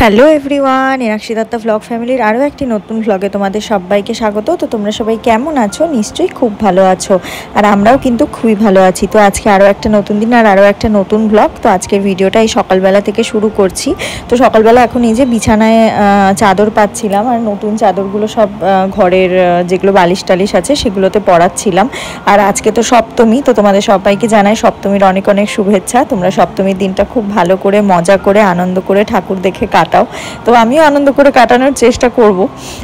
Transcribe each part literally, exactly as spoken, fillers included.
Hello everyone, Enakshi Dutta blog ফ্যামিলির আরও একটি নতুন ব্লগে তোমাদের সবাইকে স্বাগত। তো তোমরা সবাই কেমন আছো? নিশ্চয়ই খুব ভালো আছো, আর আমরাও কিন্তু খুবই ভালো আছি। তো আজকে আরও একটা নতুন দিন আর আরও একটা নতুন ব্লগ। তো আজকের ভিডিওটা এই সকালবেলা থেকে শুরু করছি। তো সকালবেলা এখন এই যে বিছানায় চাদর পাচ্ছিলাম, আর নতুন চাদরগুলো সব ঘরের যেগুলো বালিশ টালিশ আছে সেগুলোতে পরাচ্ছিলাম। আর আজকে তো সপ্তমী, তো তোমাদের সবাইকে জানাই সপ্তমীর অনেক অনেক শুভেচ্ছা। তোমরা সপ্তমীর দিনটা খুব ভালো করে মজা করে আনন্দ করে ঠাকুর দেখে কাটাও। তো আমিও আনন্দ করে কাটানোর চেষ্টা করব।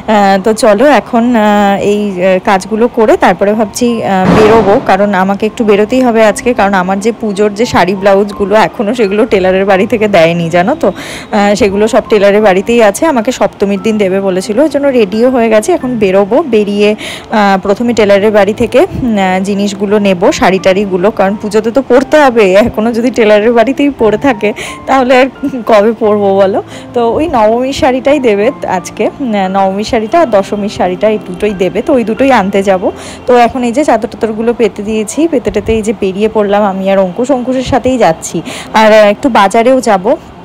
তো চলো এখন এই কাজগুলো করে তারপরে ভাবছি বেরোবো, কারণ আমাকে একটু বেরোতেই হবে আজকে, কারণ আমার যে পুজোর যে শাড়ি ব্লাউজগুলো এখনও সেগুলো টেলারের বাড়ি থেকে দেয়নি, জানো তো। সেগুলো সব টেলারের বাড়িতেই আছে, আমাকে সপ্তমীর দিন দেবে বলেছিল, ওই জন্য রেডিও হয়ে গেছে। এখন বেরোবো, বেরিয়ে প্রথমে টেলারের বাড়ি থেকে জিনিসগুলো নেব, শাড়ি টাড়িগুলো, কারণ পুজোতে তো পরতে হবে। এখনও যদি টেলারের বাড়িতেই পরে থাকে তাহলে আর কবে পরবো বলো। তো ওই নবমীর শাড়িটাই দেবে আজকে, নবমীর শাড়িটা আর দশমীর শাড়িটা, এই দুটোই দেবে। তো ওই দুটোই আনতে যাব। তো এখন এই যে চাদর টাদরগুলো পেতে দিয়েছি, পেতে টেতে এই যে বেরিয়ে পড়লাম। আমি আর অঙ্কুশ অঙ্কুশের সাথেই যাচ্ছি, আর একটু বাজারেও যাব।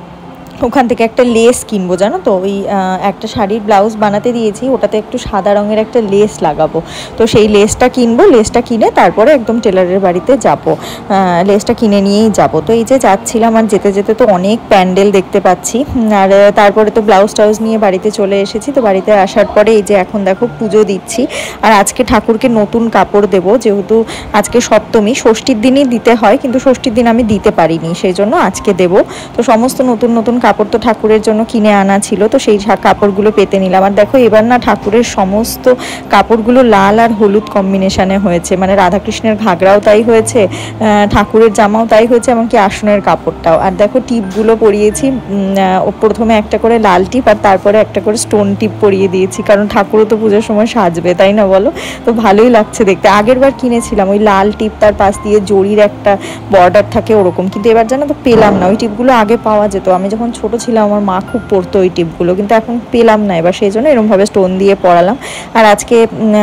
ওখান থেকে একটা লেস কিনবো, জানো তো। ওই একটা শাড়ির ব্লাউজ বানাতে দিয়েছি, ওটাতে একটু সাদা রঙের একটা লেস লাগাবো। তো সেই লেসটা কিনবো, লেসটা কিনে তারপরে একদম টেলারের বাড়িতে যাব, লেসটা কিনে নিয়েই যাব। তো এই যে যাচ্ছিলাম, আর যেতে যেতে তো অনেক প্যান্ডেল দেখতে পাচ্ছি। আর তারপরে তো ব্লাউজ টাউজ নিয়ে বাড়িতে চলে এসেছি। তো বাড়িতে আসার পরে এই যে এখন দেখো পুজো দিচ্ছি। আর আজকে ঠাকুরকে নতুন কাপড় দেবো, যেহেতু আজকে সপ্তমী। ষষ্ঠীর দিনই দিতে হয়, কিন্তু ষষ্ঠীর দিন আমি দিতে পারিনি, সেই জন্য আজকে দেবো। তো সমস্ত নতুন নতুন কাপড় তো ঠাকুরের জন্য কিনে আনা ছিল, তো সেই কাপড়গুলো পেতে নিলাম। আর দেখো এবার না ঠাকুরের সমস্ত কাপড়গুলো লাল আর হলুদ কম্বিনেশনে হয়েছে, মানে রাধাকৃষ্ণের ঘাগরাও তাই হয়েছে, ঠাকুরের জামাও তাই হয়েছে, এমনকি আসনের কাপড়টাও। আর দেখো টিপগুলো পরিয়েছি, প্রথমে একটা করে লাল টিপ আর তারপরে একটা করে স্টোন টিপ পরিয়ে দিয়েছি, কারণ ঠাকুরও তো পুজোর সময় সাজবে, তাই না বলো। তো ভালোই লাগছে দেখতে। আগের বার কিনেছিলাম ওই লাল টিপ, তার পাশ দিয়ে জরির একটা বর্ডার থাকে ওরকম, কিন্তু এবার জানো তো পেলাম না। ওই টিপগুলো আগে পাওয়া যেত, আমি যখন ছোট ছিলাম আমার মা খুব পরতো ওই টিপগুলো, কিন্তু এখন পেলাম না এবার, সেই জন্য এরকমভাবে স্টোন দিয়ে পরালাম। আর আজকে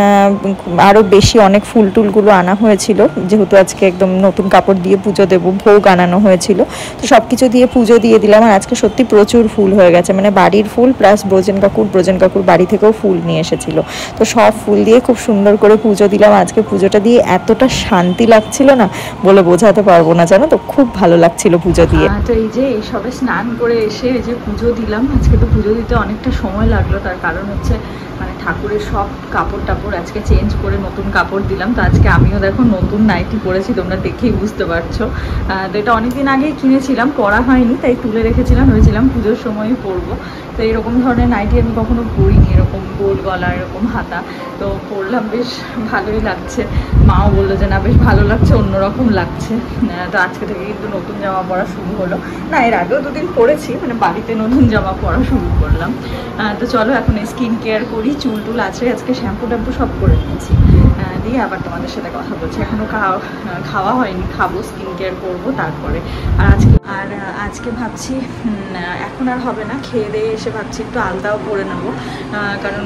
আরও বেশি অনেক ফুল টুলগুলো আনা হয়েছিল, যেহেতু আজকে একদম নতুন কাপড় দিয়ে পুজো দেবো, ভোগ আনানো হয়েছিল। তো সব কিছু দিয়ে পুজো দিয়ে দিলাম। আর আজকে সত্যি প্রচুর ফুল হয়ে গেছে, মানে বাড়ির ফুল প্লাস ব্রজেন কাকুর ব্রজেন কাকুর বাড়ি থেকেও ফুল নিয়ে এসেছিল। তো সব ফুল দিয়ে খুব সুন্দর করে পুজো দিলাম। আজকে পুজোটা দিয়ে এতটা শান্তি লাগছিল না, বলে বোঝাতে পারবো না, জানো তো। খুব ভালো লাগছিল পুজো দিয়ে। তো এই যে এই সবে স্নান করে এসে এই যে পুজো দিলাম। আজকে তো পুজো দিতে অনেকটা সময় লাগলো, তার কারণ হচ্ছে মানে ঠাকুরের সব কাপড় টাপড় আজকে চেঞ্জ করে নতুন কাপড় দিলাম। তো আজকে আমিও দেখো নতুন নাইটি পরেছি, তোমরা দেখেই বুঝতে পারছো। তো এটা অনেকদিন আগেই কিনেছিলাম, পরা হয়নি, তাই তুলে রেখেছিলাম, ভেবেছিলাম পুজোর সময়ই পরবো। তো এরকম ধরনের নাইটি আমি কখনো পরিনি, এরকম গোল গলা এরকম হাতা। তো পরলাম, বেশ ভালোই লাগছে। মাও বললো যে না বেশ ভালো লাগছে, অন্যরকম লাগছে। তো আজকে থেকে কিন্তু নতুন জামা পরা শুরু হলো। না, এর আগেও দুদিন পরেছি, মানে বাড়িতে নতুন জামা পরা শুরু করলাম। তো চলো এখন স্কিন কেয়ার করি, চুল টুল আছে, আজকে শ্যাম্পু ট্যাম্পু সব করে নিয়েছি, দিয়ে আবার তোমাদের সাথে কথা বলছি। এখনও খাওয়া হয়নি, খাবো, স্কিন কেয়ার করবো তারপরে। আর আজকে আর আজকে ভাবছি এখন আর হবে না, খেয়ে দিয়ে এসে ভাবছি একটু আলতাও পরে নেবো, কারণ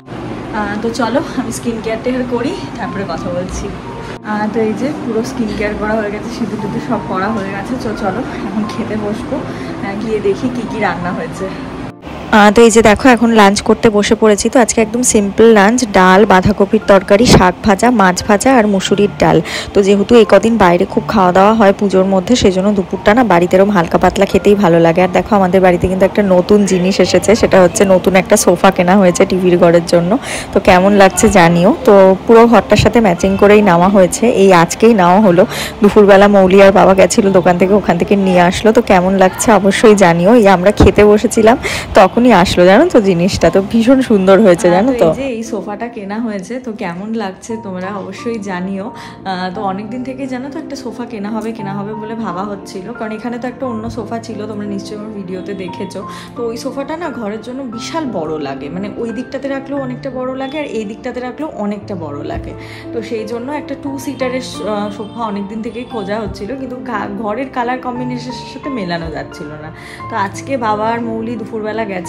তো চলো আমি স্কিন কেয়ার টেয়ার করি, তারপরে কথা বলছি। তো এই যে পুরো স্কিন কেয়ার করা হয়ে গেছে, সিঁদুর টিঁদুর সব করা হয়ে গেছে। তো চলো এখন খেতে বসবো, গিয়ে দেখি কি কি রান্না হয়েছে। তো এই যে দেখো এখন লাঞ্চ করতে বসে পড়েছি। তো আজকে একদম সিম্পল লাঞ্চ, ডাল, বাঁধাকপির তরকারি, শাক ভাজা, মাছ ভাজা আর মুসুরির ডাল। তো যেহেতু এই কদিন বাইরে খুব খাওয়া দাওয়া হয় পুজোর মধ্যে, সেজন্য দুপুরটা না বাড়িতে এরকম হালকা পাতলা খেতেই ভালো লাগে। আর দেখো আমাদের বাড়িতে কিন্তু একটা নতুন জিনিস এসেছে, সেটা হচ্ছে নতুন একটা সোফা কেনা হয়েছে টিভির ঘরের জন্য। তো কেমন লাগছে জানিও। তো পুরো ঘরটার সাথে ম্যাচিং করেই নেওয়া হয়েছে, এই আজকেই নেওয়া হলো। দুপুরবেলা মৌলি আর বাবা গেছিলো দোকান থেকে, ওখান থেকে নিয়ে আসলো। তো কেমন লাগছে অবশ্যই জানিও। এই আমরা খেতে বসেছিলাম তখন আসলো, জানো তো জিনিসটা, তো ভীষণ সুন্দর হয়েছে, জানো তো। এই যে এই সোফাটা কেনা হয়েছে, তো কেমন লাগছে তোমরা অবশ্যই জানিও। তো অনেকদিন থেকে জানো তো একটা সোফা কেনা হবে কেনা হবে বলে ভাবা হচ্ছিল, কারণ এখানে তো একটা অন্য সোফা ছিল, তোমরা নিশ্চয়ই আমার ভিডিওতে দেখেছো। তো ওই সোফাটা না ঘরের জন্য বিশাল বড় লাগে, মানে ওই দিকটাতে রাখলেও অনেকটা বড় লাগে আর এই দিকটাতে রাখলেও অনেকটা বড় লাগে। তো সেই জন্য একটা টু সিটারের সোফা অনেকদিন থেকেই খোঁজা হচ্ছিল, কিন্তু ঘরের কালার কম্বিনেশনের সাথে মেলানো যাচ্ছিল না। তো আজকে বাবা আর মৌলি দুপুরবেলা গেছে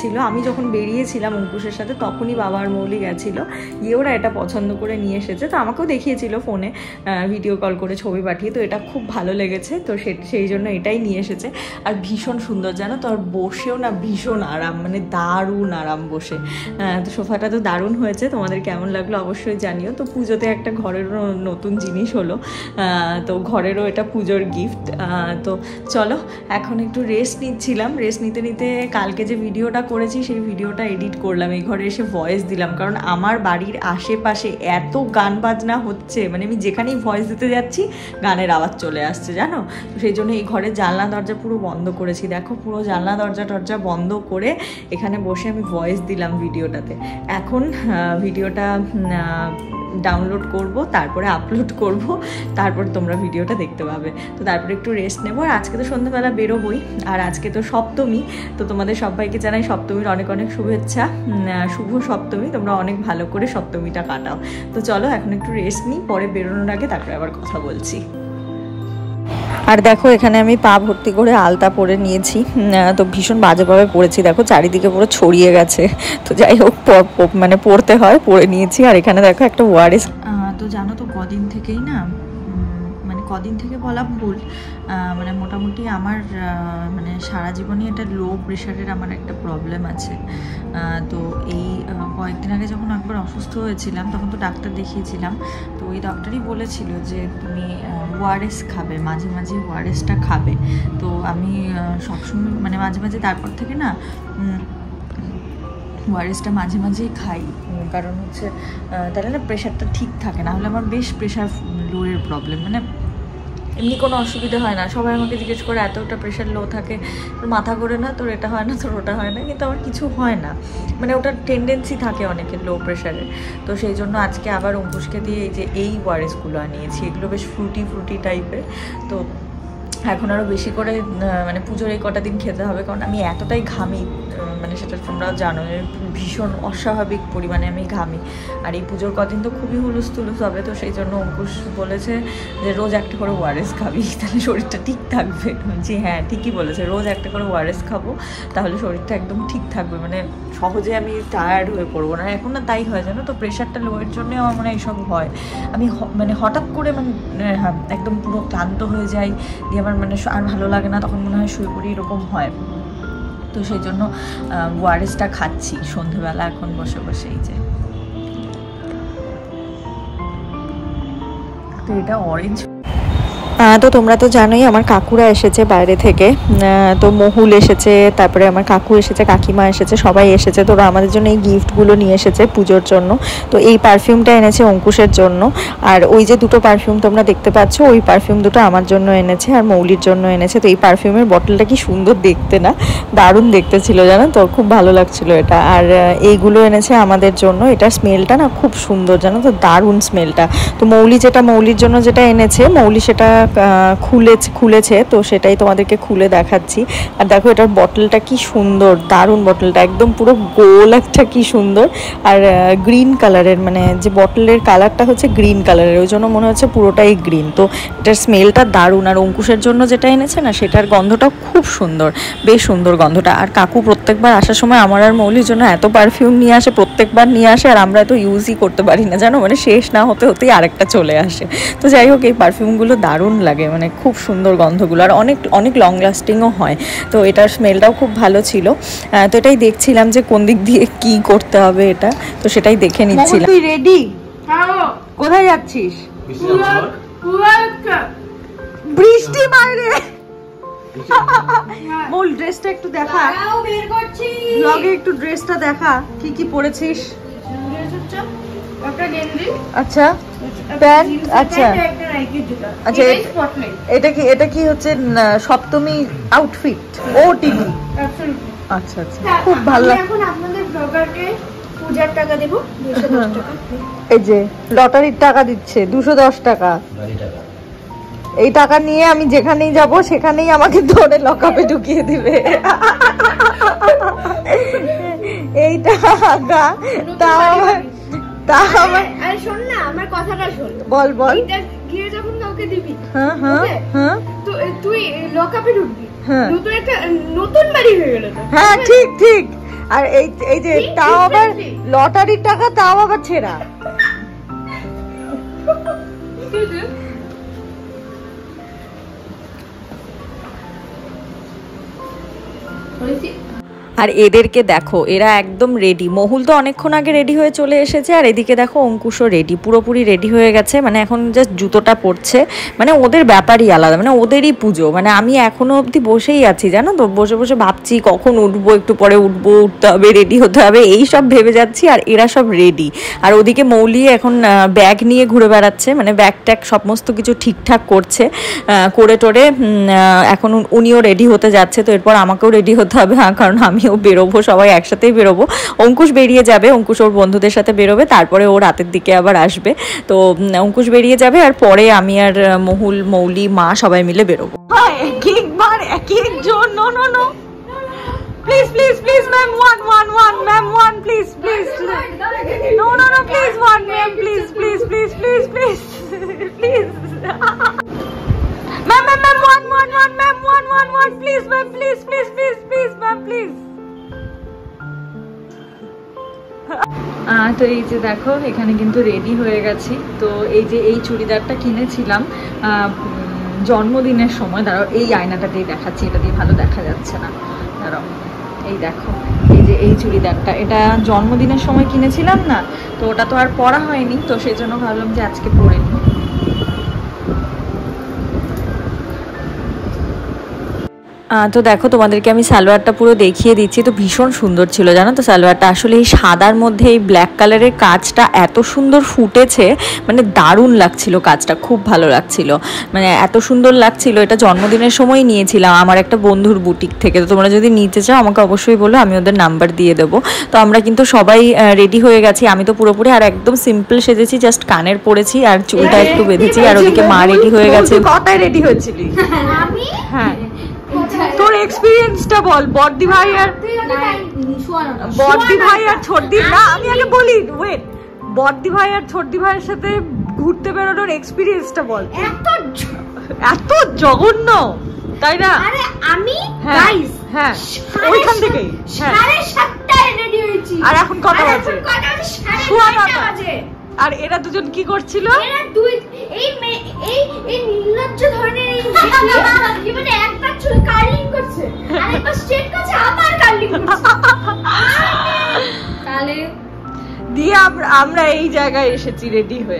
গেছিল, আমি যখন বেরিয়েছিলাম অঙ্কুশের সাথে তখনই বাবা আর মৌলি গেছিলো, গিয়ে ওরা এটা পছন্দ করে নিয়ে এসেছে। তো আমাকেও দেখিয়েছিল ফোনে ভিডিও কল করে ছবি পাঠিয়ে, তো এটা খুব ভালো লেগেছে, তো সেই জন্য এটাই নিয়ে এসেছে। আর ভীষণ সুন্দর জানো তো, আর বসেও না ভীষণ আরাম, মানে দারুণ আরাম বসে। তো সোফাটা তো দারুণ হয়েছে, তোমাদের কেমন লাগলো অবশ্যই জানিও। তো পুজোতে একটা ঘরেরও নতুন জিনিস হলো, তো ঘরেরও এটা পুজোর গিফট। তো চলো এখন একটু রেস্ট নিচ্ছিলাম, রেস্ট নিতে নিতে কালকে যে ভিডিওটা করেছি সেই ভিডিওটা এডিট করলাম, এই ঘরে এসে ভয়েস দিলাম, কারণ আমার বাড়ির আশেপাশে এত গান বাজনা হচ্ছে, মানে আমি যেখানেই ভয়েস দিতে যাচ্ছি গানের আওয়াজ চলে আসছে জানো। তো সেই জন্য এই ঘরের জানলা দরজা পুরো বন্ধ করেছি, দেখো পুরো জানলা দরজা টরজা বন্ধ করে এখানে বসে আমি ভয়েস দিলাম ভিডিওটাতে। এখন ভিডিওটা ডাউনলোড করব, তারপরে আপলোড করব, তারপর তোমরা ভিডিওটা দেখতে পাবে। তো তারপরে একটু রেস্ট নেবো। আর আজকে তো সন্ধ্যাবেলা বেরোবই, আর আজকে তো সপ্তমী, তো তোমাদের সবাইকে জানাই সপ্তমীর অনেক অনেক শুভেচ্ছা, শুভ সপ্তমী, তোমরা অনেক ভালো করে সপ্তমীটা কাটাও। তো চলো এখন একটু রেস্ট নিই, পরে বেরোনোর আগে তারপরে আবার কথা বলছি। আর দেখো এখানে আমি পা ভর্তি করে আলতা পরে নিয়েছি, তো ভীষণ বাজেভাবে পরেছি, দেখো চারিদিকে পুরো ছড়িয়ে গেছে। তো যাই হোক মানে পরতে হয়, পরে নিয়েছি। আর এখানে দেখো একটা ওয়ারেস, তো জানো তো কদিন থেকেই না, মানে কদিন থেকে বলা ভুল, মানে মোটামুটি আমার মানে সারা জীবনই এটা লো প্রেশারের আমার একটা প্রবলেম আছে। তো এই কয়েকদিন আগে যখন একবার অসুস্থ হয়েছিলাম তখন তো ডাক্তার দেখিয়েছিলাম, তো ওই ডক্টরই বলেছিল যে তুমি ওআরএস খাবে, মাঝে মাঝে ওআরএসটা খাবে। তো আমি সবসময় মানে মাঝে মাঝে তারপর থেকে না ওআরএসটা মাঝে মাঝেই খাই, কারণ হচ্ছে তাহলে না প্রেশারটা ঠিক থাকে, না হলে আমার বেশ প্রেশার লোয়ের প্রবলেম, মানে এমনি কোনো অসুবিধা হয় না। সবাই আমাকে জিজ্ঞেস করে এতটা প্রেশার লো থাকে, তোর মাথা করে না, তোর এটা হয় না, তোর ওটা হয় না, কিন্তু আমার কিছু হয় না, মানে ওটার টেন্ডেন্সি থাকে অনেকের লো প্রেশারের। তো সেই জন্য আজকে আবার অঙ্কুশকে দিয়ে এই যে এই ওয়ারেসগুলো আনিয়েছি, এগুলো বেশ ফ্রুটি ফ্রুটি টাইপের। তো এখন আরও বেশি করে মানে পুজোর এই কটা দিন খেতে হবে, কারণ আমি এতটাই ঘামি, মানে সেটা তোমরাও জানো, ভীষণ অস্বাভাবিক পরিমাণে আমি ঘামি। আর এই পুজোর কদিন তো খুবই হুলুস তুলুস হবে, তো সেই জন্য অঙ্কুশ বলেছে যে রোজ একটা করে ওআরএস খাবি, তাহলে শরীরটা ঠিক থাকবে। জি হ্যাঁ, ঠিকই বলেছে, রোজ একটা করে ওআরএস খাবো, তাহলে শরীরটা একদম ঠিক থাকবে, মানে সহজে আমি টায়ার্ড হয়ে পড়বো না। এখন না তাই হয় জানো তো, প্রেশারটা লোয়ের জন্য আমার মনে হয় এইসব হয়। আমি মানে হঠাৎ করে মানে হ্যাঁ একদম পুরো ক্লান্ত হয়ে যাই, দিয়ে আমার মানে আর ভালো লাগে না, তখন মনে হয় শুয়ে পড়ি, এরকম হয়। তো সেই জন্য ওআরএসটা খাচ্ছি সন্ধ্যেবেলা এখন বসে বসে। এই যে তো এটা অরেঞ্জ। তো তোমরা তো জানোই আমার কাকুরা এসেছে বাইরে থেকে, তো মহুল এসেছে, তারপরে আমার কাকু এসেছে, কাকিমা এসেছে, সবাই এসেছে। তো আমাদের জন্য এই গিফটগুলো নিয়ে এসেছে পুজোর জন্য। তো এই পারফিউমটা এনেছে অঙ্কুশের জন্য, আর ওই যে দুটো পারফিউম তোমরা দেখতে পাচ্ছ ওই পারফিউম দুটো আমার জন্য এনেছে আর মৌলির জন্য এনেছে। তো এই পারফিউমের বটলটা কি সুন্দর দেখতে না, দারুণ দেখতে ছিল জানো তো, খুব ভালো লাগছিল এটা। আর এইগুলো এনেছে আমাদের জন্য, এটার স্মেলটা না খুব সুন্দর জানো তো, দারুণ স্মেলটা। তো মৌলি যেটা মৌলির জন্য যেটা এনেছে, মৌলি সেটা খুলে খুলেছে তো সেটাই তোমাদেরকে খুলে দেখাচ্ছি। আর দেখো এটার বটলটা কি সুন্দর, দারুণ বটলটা, একদম পুরো গোল একটা, কি সুন্দর। আর গ্রিন কালারের, মানে যে বটলের কালারটা হচ্ছে গ্রিন কালারের, ওই জন্য মনে হচ্ছে পুরোটাই গ্রিন। তো এটার স্মেলটা দারুণ। আর অঙ্কুশের জন্য যেটা এনেছে না সেটার গন্ধটা খুব সুন্দর, বেশ সুন্দর গন্ধটা। আর কাকু প্রত্যেকবার আসার সময় আমার আর মৌলির জন্য এত পারফিউম নিয়ে আসে, প্রত্যেকবার নিয়ে আসে, আর আমরা এত ইউজই করতে পারি না জানো, মানে শেষ না হতে হতেই আরেকটা চলে আসে। তো যাই হোক এই পারফিউমগুলো দারুণ লাগে, মানে খুব সুন্দর গন্ধগুলো, আর অনেক অনেক লং লাস্টিংও হয়। তো এটার স্মেলটাও খুব ভালো ছিল। তো এটাই দেখছিলাম যে কোন দিক দিয়ে কি করতে হবে এটা, তো সেটাই দেখে নিচ্ছিলাম। তুই রেডি? কোথায় যাচ্ছিস? বৃষ্টি মারে, মূল ড্রেসটা একটু দেখা, ব্লগে একটু ড্রেসটা দেখা, কি কি পরেছিস। আচ্ছা প্যান্ট, আচ্ছা আচ্ছা এটা কি, এটা কি হচ্ছে সপ্তমী আউটফিট? ও টিভি, আচ্ছা আচ্ছা খুব ভালো। এখন আপনাদের ব্লগারকে পূজার টাকা দেব দুশো দশ টাকা, এই যে লটারির টাকা দিচ্ছে দুশো দশ টাকা। এই টাকা নিয়ে আমি যেখানেই যাব সেখানেই আমাকে ধরে লকআপে ঢুকিয়ে দিবে। এই টাকা তাও তাও আমার, আরে শোন না আমার কথাটা শোন, বল বল। এটা গিয়ে যখন কাউকে দিবি, হ্যাঁ হ্যাঁ হ্যাঁ, তো তুই লকআপে ঢুকবি, নতুন একটা নতুন বাড়ি হয়ে গেল তো। হ্যাঁ ঠিক ঠিক, আর এই এই যে তাও আবার লটারির টাকা, তাও আবার ছেঁড়া। আর এদেরকে দেখো, এরা একদম রেডি। মহুল তো অনেকক্ষণ আগে রেডি হয়ে চলে এসেছে, আর এদিকে দেখো অঙ্কুশও রেডি, পুরোপুরি রেডি হয়ে গেছে। মানে এখন জাস্ট জুতোটা পরছে, মানে ওদের ব্যাপারই আলাদা, মানে ওদেরই পুজো। মানে আমি এখনো অবধি বসেই আছি জানো তো, বসে বসে ভাবছি কখন উঠবো, একটু পরে উঠবো, উঠতে হবে, রেডি হতে হবে, এই সব ভেবে যাচ্ছি। আর এরা সব রেডি। আর ওদিকে মৌলি এখন ব্যাগ নিয়ে ঘুরে বেড়াচ্ছে, মানে ব্যাগ ট্যাগ সমস্ত কিছু ঠিকঠাক করছে, করে টোরে এখন উনিও রেডি হতে যাচ্ছে। তো এরপর আমাকেও রেডি হতে হবে, হ্যাঁ, কারণ আমি ও বেরোবো, সবাই একসাথেই বেরোবো। অঙ্কুশ বেরিয়ে যাবে, অঙ্কুশ ওর বন্ধুদের সাথে বেরোবে, তারপরে ও রাতের দিকে আবার আসবে। তো অঙ্কুশ বেরিয়ে যাবে, আর পরে আমি আর মহুল, মৌলি, মা সবাই মিলে বেরোবো। একবার এক একজন, no no no please please please ma'am, one one one ma'am, one please please, no no no please, one ma'am, please please please please please please ma'am ma'am ma'am, one one one ma'am, one one one please ma'am, please please please please ma'am, please. তো এই যে দেখো, এখানে কিন্তু ready হয়ে গেছি। তো এই যে এই চুড়িদারটা কিনেছিলাম জন্মদিনের সময়, দাঁড়াও এই আয়নাটা দিয়ে দেখাচ্ছি, এটা দিয়ে ভালো দেখা যাচ্ছে না, দাঁড়াও, এই দেখো, এই যে এই চুড়িদারটা, এটা জন্মদিনের সময় কিনেছিলাম না, তো ওটা তো আর পরা হয়নি, তো সেই জন্য ভাবলাম যে আজকে পরে নিই। তো দেখো, তোমাদেরকে আমি সালোয়ারটা পুরো দেখিয়ে দিচ্ছি। তো ভীষণ সুন্দর ছিল জানো তো সালোয়ারটা, আসলে এই সাদার মধ্যে এই ব্ল্যাক কালারের কাজটা এত সুন্দর ফুটেছে, মানে দারুণ লাগছিল কাজটা, খুব ভালো লাগছিল, মানে এত সুন্দর লাগছিল। এটা জন্মদিনের সময় নিয়েছিলাম আমার একটা বন্ধুর বুটিক থেকে। তো তোমরা যদি নিতে চাও আমাকে অবশ্যই বলো, আমি ওদের নাম্বার দিয়ে দেবো। তো আমরা কিন্তু সবাই রেডি হয়ে গেছি, আমি তো পুরোপুরি আর একদম সিম্পল সেজেছি, জাস্ট কানের পরেছি আর চুলটা একটু বেঁধেছি। আর ওদিকে মা রেডি হয়ে গেছে। কথায় রেডি হয়েছিলি? হ্যাঁ, তোর এক্সপেরিয়েন্সটা বল। বড়দি ভাই আর বড়দি ভাই আর ছোটদি, না আমি আগে বলি, ওয়েট, বড়দি ভাই আর ছোটদি ভাইয়ের সাথে ঘুরতে বেরোনোর এক্সপেরিয়েন্সটা বল। এত এত জঘন্য, তাই না? আরে আমি গাইস, হ্যাঁ ওইখান থেকেই সাড়ে সাতটায় রেডি হয়েছি, আর এখন কটা বাজে? সোয়া নটা বাজে। আর এরা দুজন কি করছিল? এরা দুই এই এই এই নির্লজ্জ ধরনের এই মানে একটা চুল কার্লিং করছে আর একটা স্ট্রেট করছে, আবার কার্লিং করছে। তাহলে দিয়ে আমরা এই জায়গায় এসেছি রেডি হয়ে।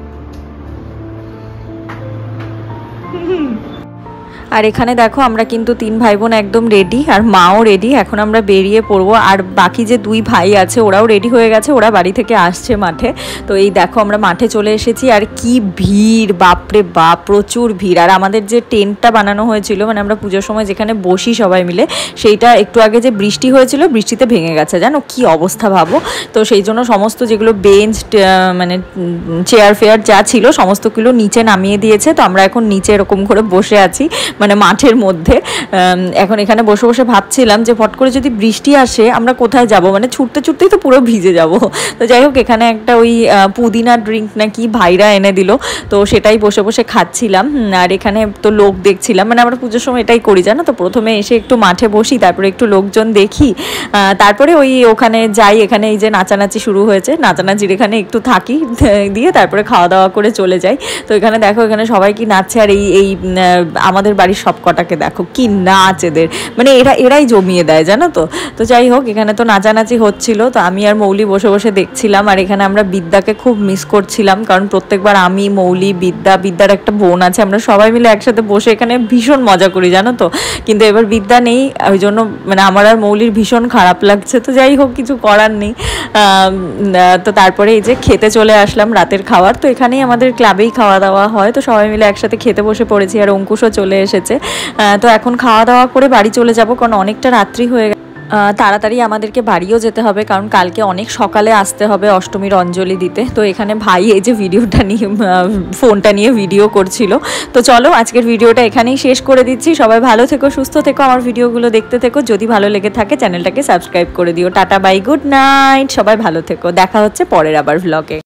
আর এখানে দেখো আমরা কিন্তু তিন ভাই বোন একদম রেডি, আর মাও রেডি। এখন আমরা বেরিয়ে পড়বো। আর বাকি যে দুই ভাই আছে ওরাও রেডি হয়ে গেছে, ওরা বাড়ি থেকে আসছে মাঠে। তো এই দেখো আমরা মাঠে চলে এসেছি, আর কি ভিড়, বাপরে বাপ, প্রচুর ভিড়। আর আমাদের যে টেন্টটা বানানো হয়েছিল, মানে আমরা পুজোর সময় যেখানে বসি সবাই মিলে, সেইটা একটু আগে যে বৃষ্টি হয়েছিল, বৃষ্টিতে ভেঙে গেছে, জানো কি অবস্থা ভাবো। তো সেই জন্য সমস্ত যেগুলো বেঞ্চ, মানে চেয়ার ফেয়ার যা ছিল সমস্তগুলো নিচে নামিয়ে দিয়েছে। তো আমরা এখন নিচে এরকম করে বসে আছি, মানে মাঠের মধ্যে। এখন এখানে বসে বসে ভাবছিলাম যে ফট করে যদি বৃষ্টি আসে আমরা কোথায় যাব, মানে ছুটতে ছুটতেই তো পুরো ভিজে যাব। তো যাই হোক, এখানে একটা ওই পুদিনা ড্রিঙ্ক নাকি ভাইরা এনে দিল, তো সেটাই বসে বসে খাচ্ছিলাম। আর এখানে তো লোক দেখছিলাম, মানে আমরা পুজোর সময় এটাই করি জানো তো, প্রথমে এসে একটু মাঠে বসি, তারপরে একটু লোকজন দেখি, তারপরে ওই ওখানে যাই। এখানে এই যে নাচানাচি শুরু হয়েছে, নাচানাচির এখানে একটু থাকি, দিয়ে তারপরে খাওয়া দাওয়া করে চলে যাই। তো এখানে দেখো, এখানে সবাই কি নাচছে, আর এই এই আমাদের বাড়ির সব কটাকে দেখো কি নাচ এদের, মানে এরা এরাই জমিয়ে দেয় জানো তো। তো যাই হোক, এখানে তো নাচানাচি হচ্ছিল, তো আমি আর মৌলি বসে বসে দেখছিলাম। আর এখানে আমরা বিদ্যাকে খুব মিস করছিলাম, কারণ প্রত্যেকবার আমি, মৌলি, বিদ্যা, বিদ্যার একটা বোন আছে, আমরা সবাই মিলে একসাথে বসে এখানে ভীষণ মজা করি জানো তো। কিন্তু এবার বিদ্যা নেই, ওই জন্য মানে আমার আর মৌলির ভীষণ খারাপ লাগছে। তো যাই হোক, কিছু করার নেই। তো তারপরে এই যে খেতে চলে আসলাম রাতের খাবার। তো এখানেই আমাদের ক্লাবেই খাওয়া দাওয়া হয়, তো সবাই মিলে একসাথে খেতে বসে পড়েছি। আর অঙ্কুশও চলে এসেছে। তো এখন খাওয়া দাওয়া করে বাড়ি চলে যাব, কারণ অনেকটা রাত্রি হয়ে গেছে। তাড়াতাড়ি আমাদেরকে বাড়িও যেতে হবে, কারণ কালকে অনেক সকালে আসতে হবে অষ্টমীর অঞ্জলি দিতে। তো এখানে ভাই এই যে ভিডিওটা নিয়ে, ফোনটা নিয়ে ভিডিও করছিল। তো চলো আজকের ভিডিওটা এখানেই শেষ করে দিচ্ছি। সবাই ভালো থেকো, সুস্থ থেকো, আমার ভিডিওগুলো দেখতে থেকো। যদি ভালো লেগে থাকে চ্যানেলটাকে সাবস্ক্রাইব করে দিও। টাটা, বাই, গুড নাইট, সবাই ভালো থেকো। দেখা হচ্ছে পরের আবার ভ্লগে।